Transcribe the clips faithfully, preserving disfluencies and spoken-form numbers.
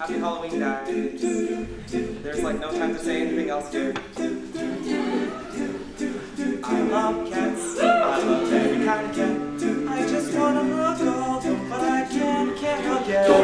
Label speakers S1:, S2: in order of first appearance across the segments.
S1: happy Halloween, guys. There's like no time to say anything else here. I love cats. I love every kind of cat. I just wanna hug all of them, but I can't, can't hug every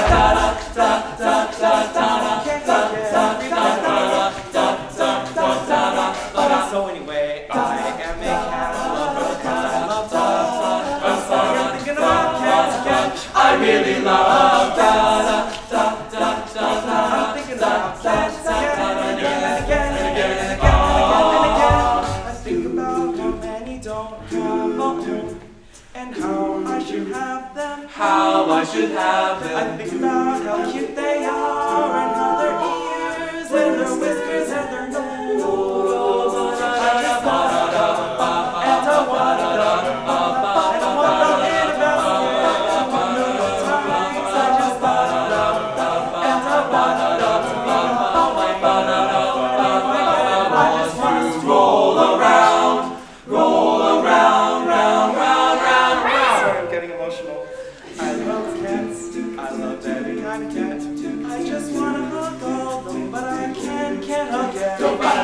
S1: cat. So anyway, I am a cat lover, cause I love dogs. I'm sorry, I'm thinking about cats again. I really love dogs. I'm thinking about cats again and again and again and again and again and again. I think about how many don't have a home and how I should have them.
S2: How I should have them.
S1: I think about how cute they are and how their ears and their whiskers and their nose. I just want to love and I want to love and I want to hear about it. One million times I just want to love and I want to love to be all my mother. I just want to
S2: roll around, roll around, round, round, round, round.
S1: Sorry, I'm getting emotional. I love cats. I love every kind of cat. I just want to hug all of them, but I can't, can't hug every cat.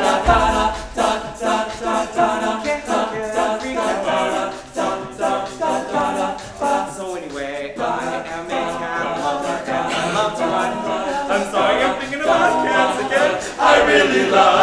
S1: So anyway, I am a cat lover and I love to run. I'm sorry, I'm thinking about cats again.
S2: I really love